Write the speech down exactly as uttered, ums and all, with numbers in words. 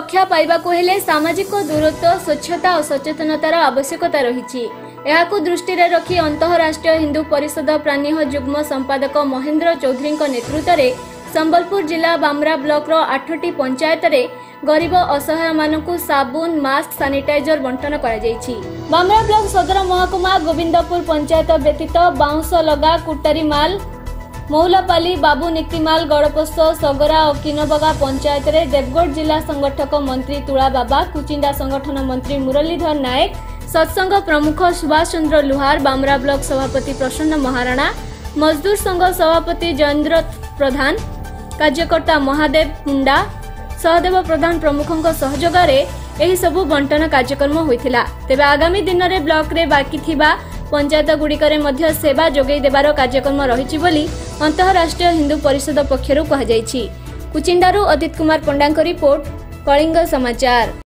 रक्षा पाइबाकु हेले सामाजिक दूरत्व स्वच्छता और सचेतनतार आवश्यकता रही। एहाकु दृष्टि रखी अंतरराष्ट्रीय हिंदू परिषद प्राणीह युग्म संपादक महेंद्र चौधरी नेतृत्व में संबलपुर जिला बामरा ब्लॉक रो आठटी पंचायत रे गरीब असहाय मानकु साबुन मास्क सैनिटाइजर बंटन करा जायछि। बामरा ब्लॉक सदर महकुमा गोविंदपुर पंचायत व्यतीत बाउंस लगा कुटारी माल मौलापाली बाबू नीतिमाल गड़पोस्त सगरा और किनबगा पंचायत रे देवगढ़ जिला संगठक मंत्री तुला बाबा कुचिंडा संगठन मंत्री मुरलीधर नायक सत्संग प्रमुख सुभाष चंद्र लुहार बामरा ब्लॉक सभापति प्रसन्न महाराणा मजदूर संघ सभापति जयेंद्र प्रधान कार्यकर्ता महादेव मुंडा सहदेव प्रधान प्रमुखों सहयोगारे एही सबु बंटन कार्यक्रम होइथिला। तेबे आगामी दिन में ब्लॉक रे बाकी थिबा पंचायत गुड़िकरे मध्य सेवा जोगई देबार कार्यक्रम रहिछि बोली अंतरराष्ट्रीय हिंदू परिषद पक्षरु कहा जायछि। कुचिंडारू अदित कुमार पंडांक रिपोर्ट, कलिंग समाचार।